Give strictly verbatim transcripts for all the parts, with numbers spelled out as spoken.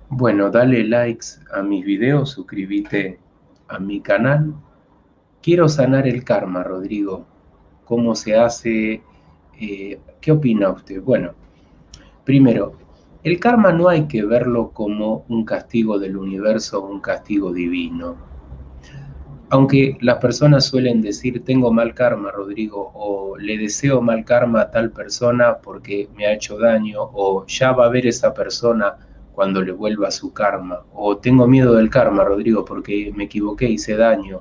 Bueno, dale likes a mis videos, suscríbete a mi canal. Quiero sanar el karma, Rodrigo. ¿Cómo se hace? Eh, ¿qué opina usted? Bueno, primero, el karma no hay que verlo como un castigo del universo o un castigo divino. Aunque las personas suelen decir tengo mal karma, Rodrigo, o le deseo mal karma a tal persona porque me ha hecho daño, o ya va a ver esa persona cuando le vuelva su karma, o tengo miedo del karma, Rodrigo, porque me equivoqué, hice daño.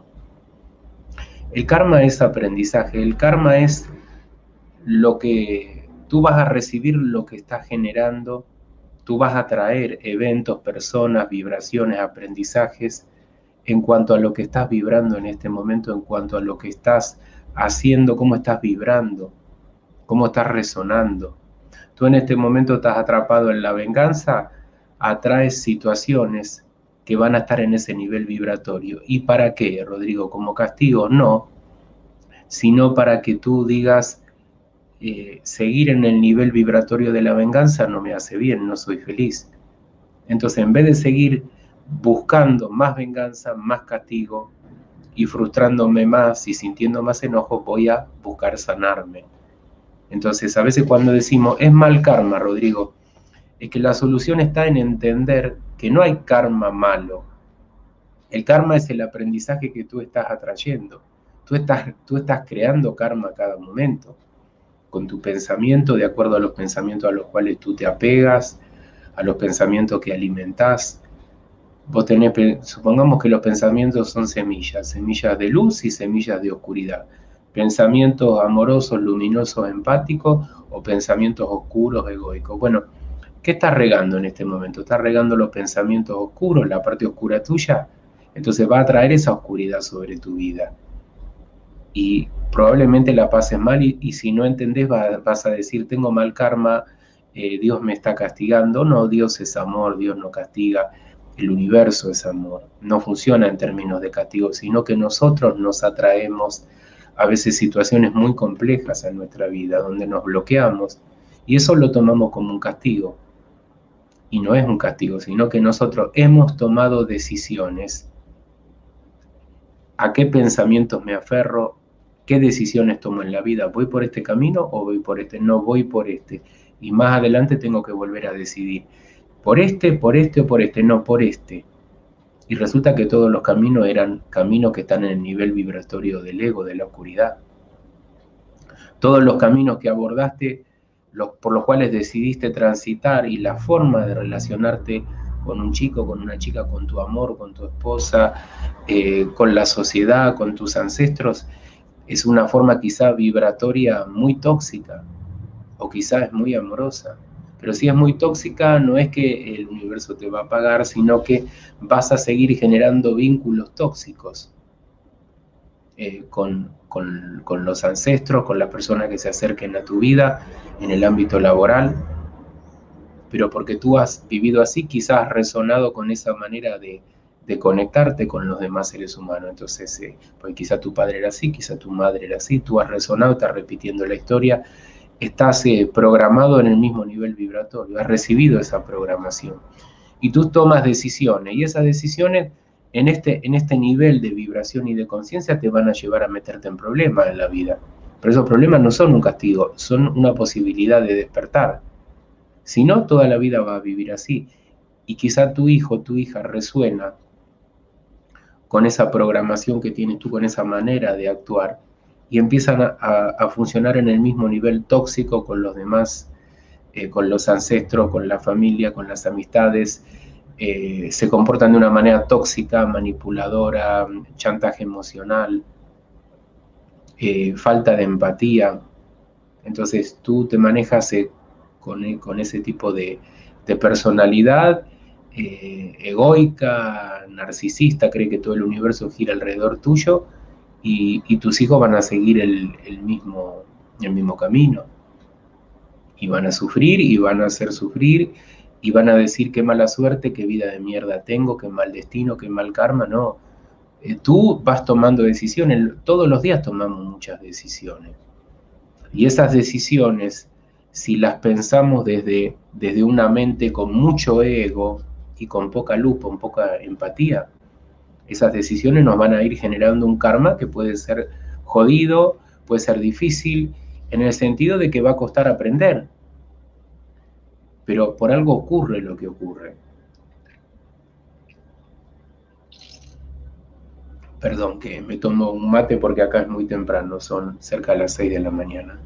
El karma es aprendizaje, el karma es lo que tú vas a recibir, lo que estás generando, tú vas a traer eventos, personas, vibraciones, aprendizajes en cuanto a lo que estás vibrando en este momento, en cuanto a lo que estás haciendo, cómo estás vibrando, cómo estás resonando. Tú en este momento estás atrapado en la venganza, atraes situaciones que van a estar en ese nivel vibratorio. ¿Y para qué, Rodrigo? ¿Como castigo? No, sino para que tú digas, eh, seguir en el nivel vibratorio de la venganza no me hace bien, no soy feliz. Entonces, en vez de seguir buscando más venganza, más castigo, y frustrándome más y sintiendo más enojo, voy a buscar sanarme. Entonces, a veces cuando decimos, es mal karma, Rodrigo, es que la solución está en entender que no hay karma malo. El karma es el aprendizaje que tú estás atrayendo. Tú estás, tú estás creando karma a cada momento, con tu pensamiento, de acuerdo a los pensamientos a los cuales tú te apegas, a los pensamientos que alimentás. Vos tenés, supongamos que los pensamientos son semillas, semillas de luz y semillas de oscuridad. Pensamientos amorosos, luminosos, empáticos o pensamientos oscuros, egoicos. Bueno, ¿qué estás regando en este momento? ¿Estás regando los pensamientos oscuros, la parte oscura tuya? Entonces va a traer esa oscuridad sobre tu vida. Y probablemente la pases mal y, y si no entendés va, vas a decir, tengo mal karma, eh, Dios me está castigando. No, Dios es amor, Dios no castiga. El universo es amor, no funciona en términos de castigo, sino que nosotros nos atraemos a veces situaciones muy complejas en nuestra vida, donde nos bloqueamos, y eso lo tomamos como un castigo, y no es un castigo, sino que nosotros hemos tomado decisiones. ¿A qué pensamientos me aferro? ¿Qué decisiones tomo en la vida? ¿Voy por este camino o voy por este? No, voy por este. Y más adelante tengo que volver a decidir. ¿Por este, por este o por este? No, por este. Y resulta que todos los caminos eran caminos que están en el nivel vibratorio del ego, de la oscuridad. Todos los caminos que abordaste, los, por los cuales decidiste transitar y la forma de relacionarte con un chico, con una chica, con tu amor, con tu esposa, eh, con la sociedad, con tus ancestros, es una forma quizá vibratoria muy tóxica o quizá es muy amorosa. Pero si es muy tóxica, no es que el universo te va a pagar, sino que vas a seguir generando vínculos tóxicos eh, con, con, con los ancestros, con las personas que se acerquen a tu vida en el ámbito laboral, pero porque tú has vivido así, quizás has resonado con esa manera de, de conectarte con los demás seres humanos. Entonces, eh, pues quizá tu padre era así, quizá tu madre era así, tú has resonado, estás repitiendo la historia, estás eh, programado en el mismo nivel vibratorio, has recibido esa programación. Y tú tomas decisiones, y esas decisiones en este, en este nivel de vibración y de conciencia te van a llevar a meterte en problemas en la vida. Pero esos problemas no son un castigo, son una posibilidad de despertar. Si no, toda la vida va a vivir así. Y quizá tu hijo, tu hija resuena con esa programación que tienes tú, con esa manera de actuar, y empiezan a, a, a funcionar en el mismo nivel tóxico con los demás, eh, con los ancestros, con la familia, con las amistades, eh, se comportan de una manera tóxica, manipuladora, chantaje emocional, eh, falta de empatía. Entonces tú te manejas eh, con, con, ese tipo de, de personalidad eh, egoica, narcisista, cree que todo el universo gira alrededor tuyo y, y tus hijos van a seguir el, el, mismo, el mismo camino. Y van a sufrir y van a hacer sufrir y van a decir qué mala suerte, qué vida de mierda tengo, qué mal destino, qué mal karma. No, eh, tú vas tomando decisiones, todos los días tomamos muchas decisiones. Y esas decisiones, si las pensamos desde, desde una mente con mucho ego, y con poca luz, con poca empatía. Esas decisiones nos van a ir generando un karma que puede ser jodido, puede ser difícil, en el sentido de que va a costar aprender. Pero por algo ocurre lo que ocurre. Perdón, que me tomo un mate porque acá es muy temprano, son cerca de las seis de la mañana.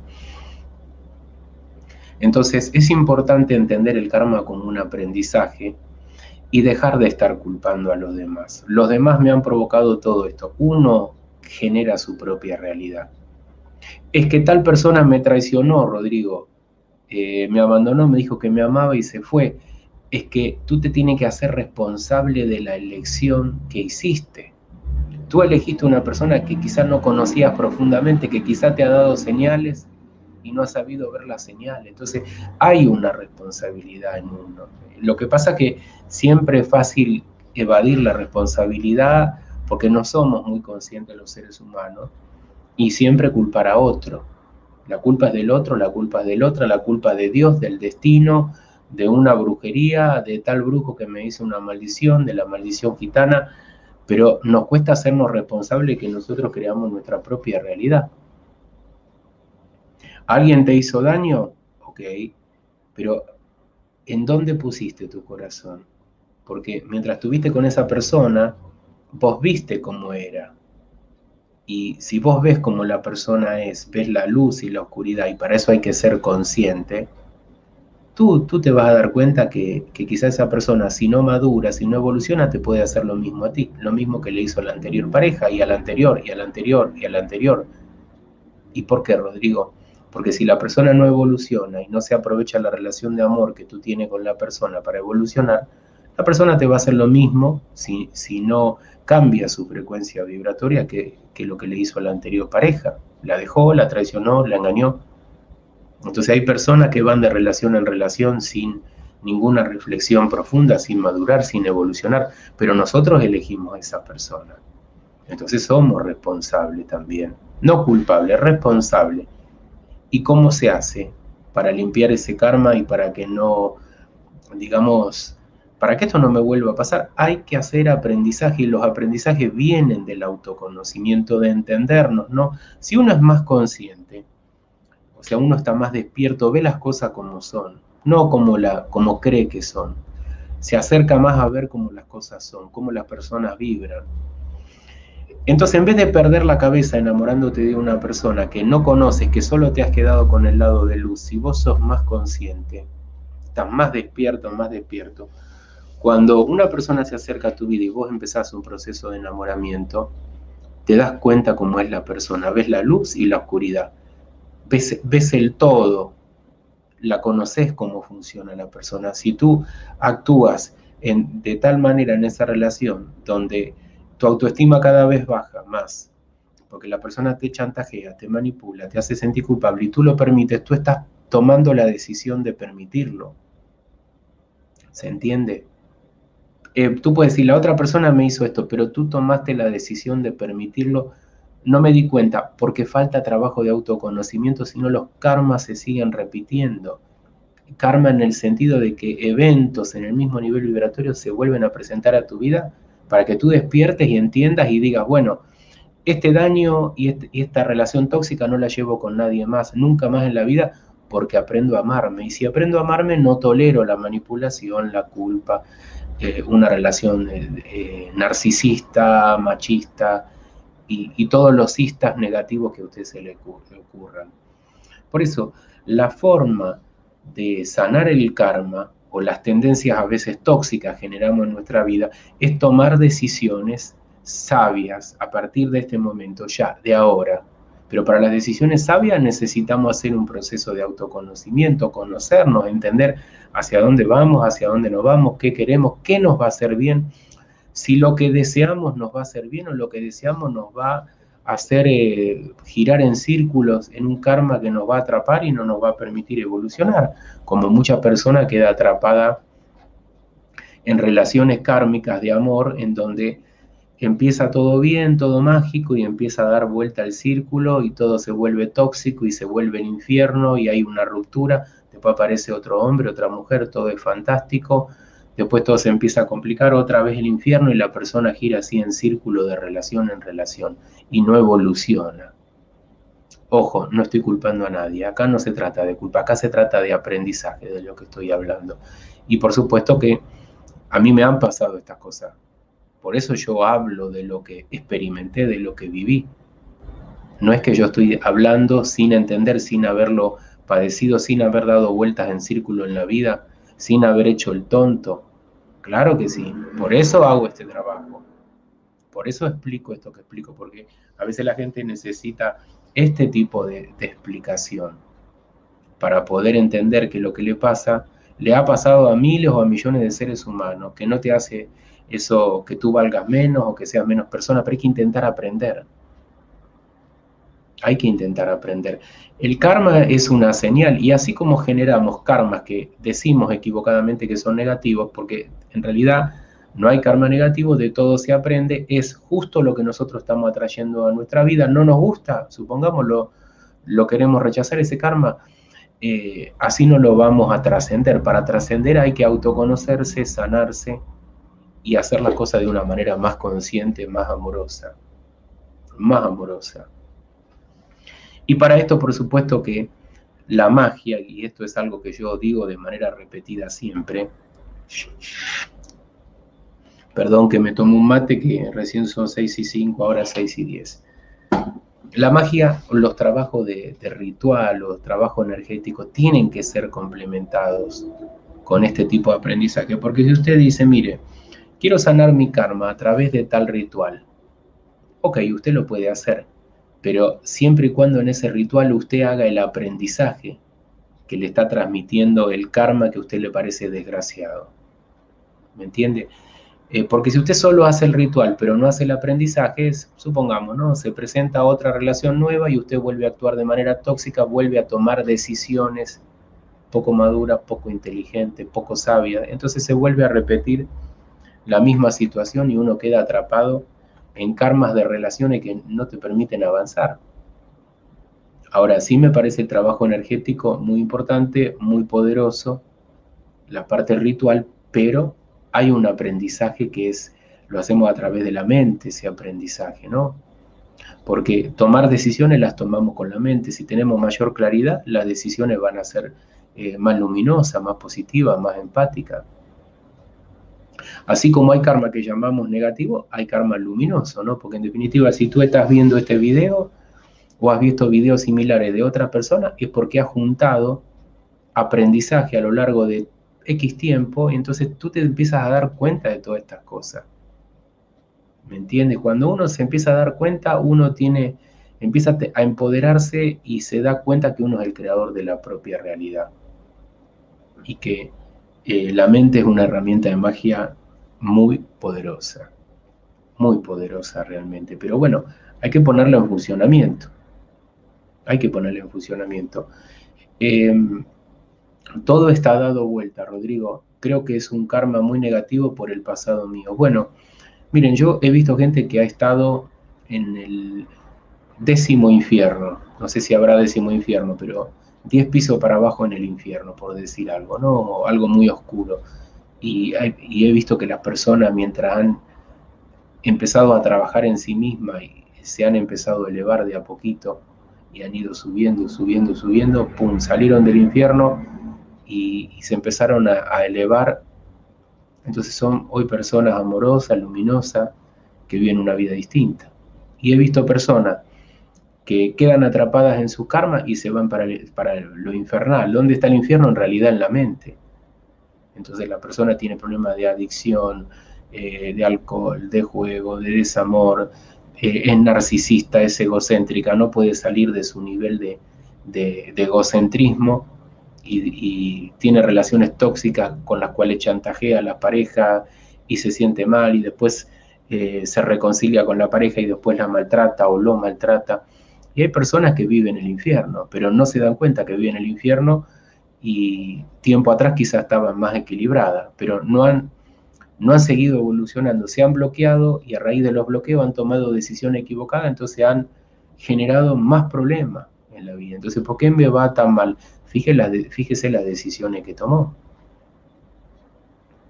Entonces es importante entender el karma como un aprendizaje y dejar de estar culpando a los demás. Los demás me han provocado todo esto. Uno genera su propia realidad. Es que tal persona me traicionó, Rodrigo, eh, me abandonó, me dijo que me amaba y se fue. Es que tú te tienes que hacer responsable de la elección que hiciste. Tú elegiste una persona que quizás no conocías profundamente, que quizás te ha dado señales y no has sabido ver las señales. Entonces, hay una responsabilidad en uno. Lo que pasa es que siempre es fácil evadir la responsabilidad porque no somos muy conscientes los seres humanos y siempre culpar a otro. La culpa es del otro, la culpa es del otro, la culpa es de Dios, del destino, de una brujería, de tal brujo que me hizo una maldición, de la maldición gitana, pero nos cuesta hacernos responsables que nosotros creamos nuestra propia realidad. ¿Alguien te hizo daño? Ok, pero ¿en dónde pusiste tu corazón? Porque mientras estuviste con esa persona, vos viste cómo era. Y si vos ves cómo la persona es, ves la luz y la oscuridad, y para eso hay que ser consciente, tú, tú te vas a dar cuenta que, que quizá esa persona, si no madura, si no evoluciona, te puede hacer lo mismo a ti, lo mismo que le hizo a la anterior pareja, y a la anterior, y a la anterior, y a la anterior. ¿Y por qué, Rodrigo? Porque si la persona no evoluciona y no se aprovecha la relación de amor que tú tienes con la persona para evolucionar, la persona te va a hacer lo mismo si, si no cambia su frecuencia vibratoria que, que lo que le hizo a la anterior pareja. La dejó, la traicionó, la engañó. Entonces hay personas que van de relación en relación sin ninguna reflexión profunda, sin madurar, sin evolucionar, pero nosotros elegimos a esa persona. Entonces somos responsables también, no culpables, responsables. ¿Y cómo se hace para limpiar ese karma y para que no, digamos, para que esto no me vuelva a pasar? Hay que hacer aprendizaje y los aprendizajes vienen del autoconocimiento, de entendernos, ¿no? Si uno es más consciente, o sea, uno está más despierto, ve las cosas como son, no como, la, como cree que son. Se acerca más a ver cómo las cosas son, cómo las personas vibran. Entonces, en vez de perder la cabeza enamorándote de una persona que no conoces, que solo te has quedado con el lado de luz, si vos sos más consciente, estás más despierto, más despierto, cuando una persona se acerca a tu vida y vos empezás un proceso de enamoramiento, te das cuenta cómo es la persona, ves la luz y la oscuridad, ves, ves el todo, la conoces cómo funciona la persona. Si tú actúas en, de tal manera en esa relación donde tu autoestima cada vez baja más, porque la persona te chantajea, te manipula, te hace sentir culpable y tú lo permites, tú estás tomando la decisión de permitirlo. ¿Se entiende? Eh, tú puedes decir, la otra persona me hizo esto, pero tú tomaste la decisión de permitirlo. No me di cuenta porque falta trabajo de autoconocimiento, sino los karmas se siguen repitiendo. Karma en el sentido de que eventos en el mismo nivel vibratorio se vuelven a presentar a tu vida para que tú despiertes y entiendas y digas, bueno, este daño y, este, y esta relación tóxica no la llevo con nadie más, nunca más en la vida, porque aprendo a amarme. Y si aprendo a amarme, no tolero la manipulación, la culpa, eh, una relación eh, narcisista, machista y, y todos los istas negativos que a usted se le ocurran. Por eso, la forma de sanar el karma o las tendencias a veces tóxicas que generamos en nuestra vida es tomar decisiones sabias a partir de este momento, ya, de ahora. Pero para las decisiones sabias necesitamos hacer un proceso de autoconocimiento, conocernos, entender hacia dónde vamos, hacia dónde no vamos, qué queremos, qué nos va a hacer bien, si lo que deseamos nos va a hacer bien o lo que deseamos nos va a hacer eh, girar en círculos en un karma que nos va a atrapar y no nos va a permitir evolucionar, como mucha persona queda atrapada en relaciones kármicas de amor en donde empieza todo bien, todo mágico y empieza a dar vuelta al círculo y todo se vuelve tóxico y se vuelve el infierno y hay una ruptura, después aparece otro hombre, otra mujer, todo es fantástico, después todo se empieza a complicar, otra vez el infierno y la persona gira así en círculo de relación en relación y no evoluciona. Ojo, no estoy culpando a nadie, acá no se trata de culpa, acá se trata de aprendizaje de lo que estoy hablando. Y por supuesto que a mí me han pasado estas cosas, por eso yo hablo de lo que experimenté, de lo que viví. No es que yo estoy hablando sin entender, sin haberlo padecido, sin haber dado vueltas en círculo en la vida, sin haber hecho el tonto. Claro que sí, por eso hago este trabajo. Por eso explico esto que explico, porque a veces la gente necesita este tipo de, de explicación para poder entender que lo que le pasa le ha pasado a miles o a millones de seres humanos, que no te hace eso que tú valgas menos o que seas menos persona, pero hay que intentar aprender. Hay que intentar aprender. El karma es una señal y así como generamos karmas que decimos equivocadamente que son negativos, porque en realidad no hay karma negativo, de todo se aprende, es justo lo que nosotros estamos atrayendo a nuestra vida, no nos gusta, supongámoslo, lo queremos rechazar ese karma, eh, así no lo vamos a trascender. Para trascender hay que autoconocerse, sanarse y hacer las cosas de una manera más consciente, más amorosa, más amorosa. Y para esto, por supuesto que la magia, y esto es algo que yo digo de manera repetida siempre, perdón que me tomo un mate, que recién son seis y cinco, ahora seis y diez. La magia, los trabajos de, de ritual, los trabajos energéticos, tienen que ser complementados con este tipo de aprendizaje, porque si usted dice, mire, quiero sanar mi karma a través de tal ritual, ok, usted lo puede hacer, pero siempre y cuando en ese ritual usted haga el aprendizaje que le está transmitiendo el karma que a usted le parece desgraciado. ¿Me entiende? Eh, porque si usted solo hace el ritual, pero no hace el aprendizaje, supongamos, ¿no? Se presenta otra relación nueva y usted vuelve a actuar de manera tóxica, vuelve a tomar decisiones poco maduras, poco inteligentes, poco sabias. Entonces se vuelve a repetir la misma situación y uno queda atrapado en karmas de relaciones que no te permiten avanzar. Ahora, sí me parece el trabajo energético muy importante, muy poderoso, la parte ritual, pero hay un aprendizaje que es, lo hacemos a través de la mente, ese aprendizaje, ¿no? Porque tomar decisiones las tomamos con la mente. Si tenemos mayor claridad, las decisiones van a ser eh, más luminosas, más positivas, más empáticas. Así como hay karma que llamamos negativo, hay karma luminoso, ¿no? Porque en definitiva, si tú estás viendo este video o has visto videos similares de otras personas, es porque has juntado aprendizaje a lo largo de X tiempo, y entonces tú te empiezas a dar cuenta de todas estas cosas. ¿Me entiendes? Cuando uno se empieza a dar cuenta, uno tiene, empieza a empoderarse y se da cuenta que uno es el creador de la propia realidad. Y que eh, la mente es una herramienta de magia muy poderosa, muy poderosa realmente. Pero bueno, hay que ponerla en funcionamiento. Hay que ponerla en funcionamiento. Eh, todo está dado vuelta, Rodrigo. Creo que es un karma muy negativo por el pasado mío. Bueno, miren, yo he visto gente que ha estado en el décimo infierno. No sé si habrá décimo infierno, pero diez pisos para abajo en el infierno, por decir algo, ¿no? Algo muy oscuro. Y, y he visto que las personas, mientras han empezado a trabajar en sí mismas y se han empezado a elevar de a poquito y han ido subiendo, subiendo, subiendo, pum, salieron del infierno y, y se empezaron a, a elevar. Entonces son hoy personas amorosas, luminosas, que viven una vida distinta. Y he visto personas que quedan atrapadas en su karma y se van para, el, para lo infernal. ¿Dónde está el infierno? En realidad en la mente. Entonces la persona tiene problemas de adicción, eh, de alcohol, de juego, de desamor, eh, es narcisista, es egocéntrica, no puede salir de su nivel de, de, de egocentrismo y, y tiene relaciones tóxicas con las cuales chantajea a la pareja y se siente mal y después eh, se reconcilia con la pareja y después la maltrata o lo maltrata. Y hay personas que viven el infierno, pero no se dan cuenta que viven el infierno y tiempo atrás quizás estaban más equilibradas, pero no han, no han seguido evolucionando, se han bloqueado y a raíz de los bloqueos han tomado decisiones equivocadas, entonces han generado más problemas en la vida. Entonces, ¿por qué me va tan mal? Fíjese, la de, fíjese las decisiones que tomó.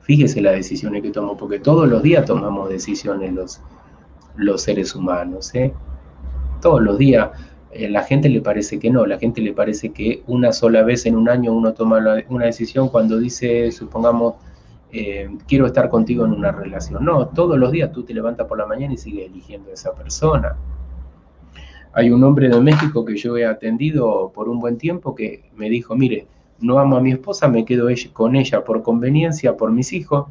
Fíjese las decisiones que tomo, porque todos los días tomamos decisiones los, los seres humanos, ¿eh? Todos los días. Eh, la gente le parece que no, la gente le parece que una sola vez en un año uno toma la, una decisión cuando dice, supongamos, eh, quiero estar contigo en una relación. No, todos los días tú te levantas por la mañana y sigues eligiendo a esa persona. Hay un hombre de México que yo he atendido por un buen tiempo que me dijo, mire, no amo a mi esposa, me quedo con ella por conveniencia, por mis hijos,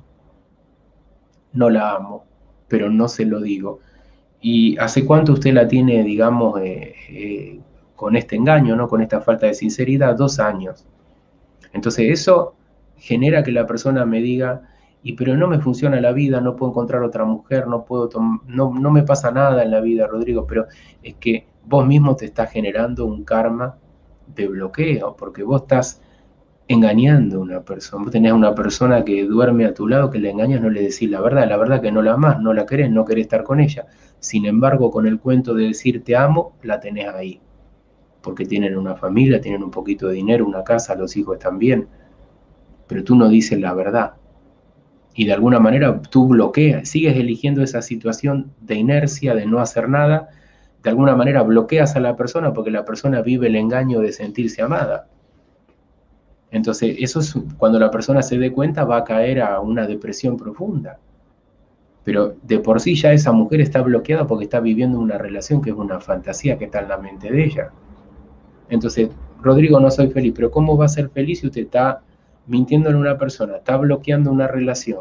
no la amo, pero no se lo digo. ¿Y hace cuánto usted la tiene, digamos, eh, eh, con este engaño, ¿no? Con esta falta de sinceridad? Dos años. Entonces eso genera que la persona me diga, y pero no me funciona la vida, no puedo encontrar otra mujer, no, puedo no, no me pasa nada en la vida, Rodrigo, pero es que vos mismo te estás generando un karma de bloqueo, porque vos estás engañando a una persona. Vos tenés a una persona que duerme a tu lado, que le engañas, no le decís la verdad, la verdad que no la amás, no la querés, no querés estar con ella. Sin embargo, con el cuento de decir te amo, la tenés ahí. Porque tienen una familia, tienen un poquito de dinero, una casa, los hijos están bien. Pero tú no dices la verdad. Y de alguna manera tú bloqueas, sigues eligiendo esa situación de inercia, de no hacer nada. De alguna manera bloqueas a la persona porque la persona vive el engaño de sentirse amada. Entonces, eso es cuando la persona se dé cuenta, va a caer a una depresión profunda. Pero de por sí ya esa mujer está bloqueada porque está viviendo una relación que es una fantasía que está en la mente de ella. Entonces, Rodrigo, no soy feliz, pero ¿cómo va a ser feliz si usted está mintiendo en una persona, está bloqueando una relación?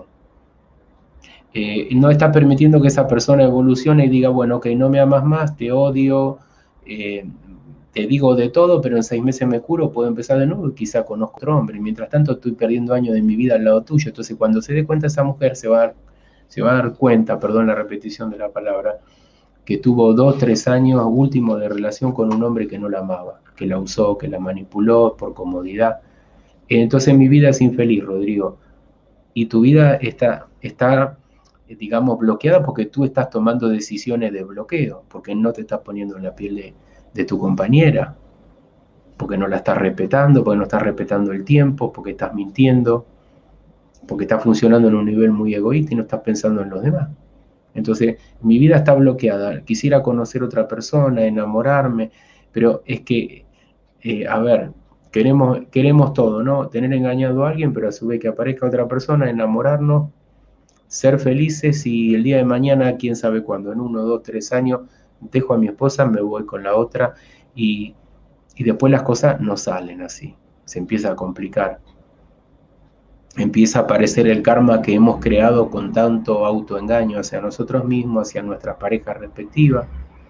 Eh, no está permitiendo que esa persona evolucione y diga, bueno, ok, no me amas más, te odio, eh, te digo de todo, pero en seis meses me curo, puedo empezar de nuevo y quizá conozco otro hombre. Mientras tanto estoy perdiendo años de mi vida al lado tuyo. Entonces cuando se dé cuenta esa mujer se va a dar, se va a dar cuenta, perdón la repetición de la palabra, que tuvo dos, tres años últimos de relación con un hombre que no la amaba, que la usó, que la manipuló por comodidad. Entonces mi vida es infeliz, Rodrigo. Y tu vida está, está, digamos, bloqueada porque tú estás tomando decisiones de bloqueo, porque no te estás poniendo en la piel de, de tu compañera, porque no la estás respetando, porque no estás respetando el tiempo, porque estás mintiendo, porque estás funcionando en un nivel muy egoísta y no estás pensando en los demás. Entonces, mi vida está bloqueada, quisiera conocer otra persona, enamorarme, pero es que, eh, a ver, queremos, queremos todo, ¿no? Tener engañado a alguien, pero a su vez que aparezca otra persona, enamorarnos, ser felices y el día de mañana, quién sabe cuándo, en uno, dos, tres años, dejo a mi esposa, me voy con la otra y, y después las cosas no salen así, se empieza a complicar. Empieza a aparecer el karma que hemos creado con tanto autoengaño hacia nosotros mismos, hacia nuestras parejas respectivas.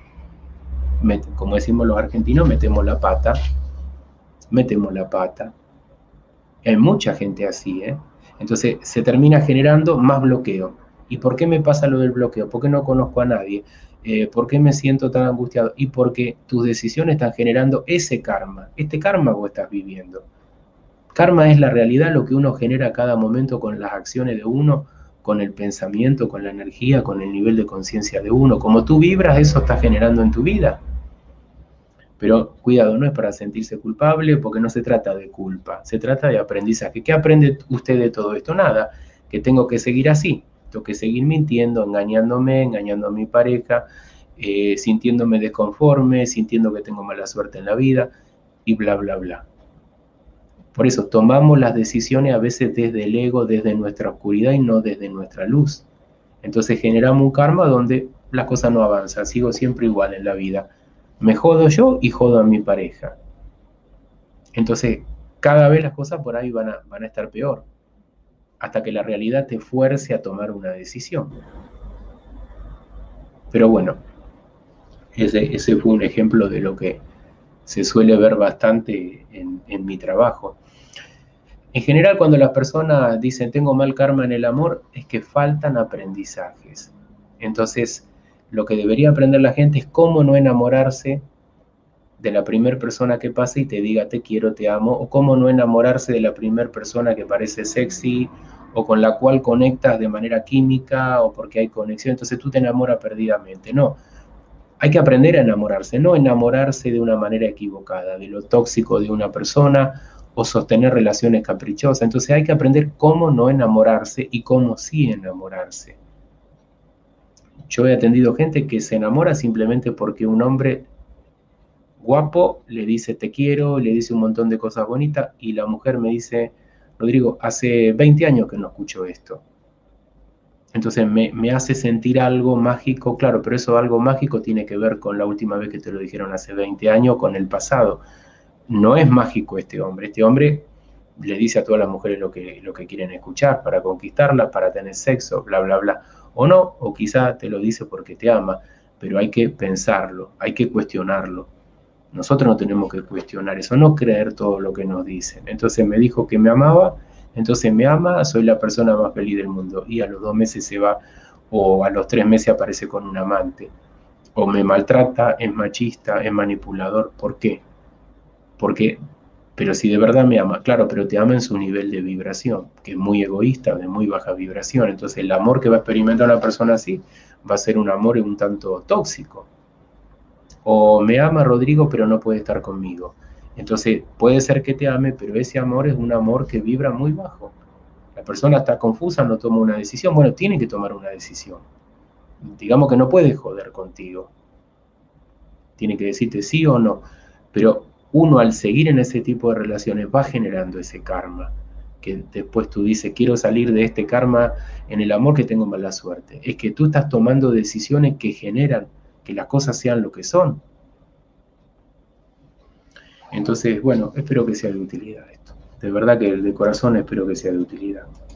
Como decimos los argentinos, metemos la pata, metemos la pata. Hay mucha gente así, ¿eh? Entonces se termina generando más bloqueo. ¿Y por qué me pasa lo del bloqueo? ¿Por qué no conozco a nadie? Eh, ¿Por qué me siento tan angustiado? Y porque tus decisiones están generando ese karma. Este karma vos estás viviendo. Karma es la realidad, lo que uno genera a cada momento con las acciones de uno, con el pensamiento, con la energía, con el nivel de conciencia de uno. Como tú vibras, eso está generando en tu vida. Pero cuidado, no es para sentirse culpable, porque no se trata de culpa, se trata de aprendizaje. ¿Qué aprende usted de todo esto? Nada, que tengo que seguir así, tengo que seguir mintiendo, engañándome, engañando a mi pareja, eh, sintiéndome desconforme, sintiendo que tengo mala suerte en la vida, y bla, bla, bla. Por eso tomamos las decisiones a veces desde el ego, desde nuestra oscuridad y no desde nuestra luz. Entonces generamos un karma donde las cosas no avanzan, sigo siempre igual en la vida. Me jodo yo y jodo a mi pareja. Entonces, cada vez las cosas por ahí van a, van a estar peor, hasta que la realidad te fuerce a tomar una decisión. Pero bueno, ese, ese fue un ejemplo de lo que se suele ver bastante en, en mi trabajo. En general, cuando las personas dicen tengo mal karma en el amor, es que faltan aprendizajes. Entonces, lo que debería aprender la gente es cómo no enamorarse de la primera persona que pase y te diga te quiero, te amo, o cómo no enamorarse de la primera persona que parece sexy o con la cual conectas de manera química o porque hay conexión, entonces tú te enamoras perdidamente. No, hay que aprender a enamorarse, no enamorarse de una manera equivocada, de lo tóxico de una persona o sostener relaciones caprichosas. Entonces hay que aprender cómo no enamorarse y cómo sí enamorarse. Yo he atendido gente que se enamora simplemente porque un hombre guapo le dice te quiero, le dice un montón de cosas bonitas, y la mujer me dice, Rodrigo, hace veinte años que no escucho esto. Entonces me, me hace sentir algo mágico, claro, pero eso algo mágico tiene que ver con la última vez que te lo dijeron hace veinte años, con el pasado. No es mágico este hombre, este hombre le dice a todas las mujeres lo que, lo que quieren escuchar para conquistarlas, para tener sexo, bla, bla, bla. O no, o quizá te lo dice porque te ama, pero hay que pensarlo, hay que cuestionarlo. Nosotros no tenemos que cuestionar eso, no creer todo lo que nos dicen. Entonces me dijo que me amaba, entonces me ama, soy la persona más feliz del mundo. Y a los dos meses se va, o a los tres meses aparece con un amante. O me maltrata, es machista, es manipulador. ¿Por qué? Porque, pero si de verdad me ama, claro, pero te ama en su nivel de vibración, que es muy egoísta, de muy baja vibración. Entonces el amor que va a experimentar una persona así va a ser un amor un tanto tóxico. O me ama Rodrigo, pero no puede estar conmigo. Entonces puede ser que te ame, pero ese amor es un amor que vibra muy bajo. La persona está confusa, no toma una decisión. Bueno, tiene que tomar una decisión. Digamos que no puede joder contigo. Tiene que decirte sí o no. Pero uno al seguir en ese tipo de relaciones va generando ese karma. Que después tú dices, quiero salir de este karma en el amor que tengo mala suerte. Es que tú estás tomando decisiones que generan que las cosas sean lo que son. Entonces, bueno, espero que sea de utilidad esto. De verdad que de corazón espero que sea de utilidad.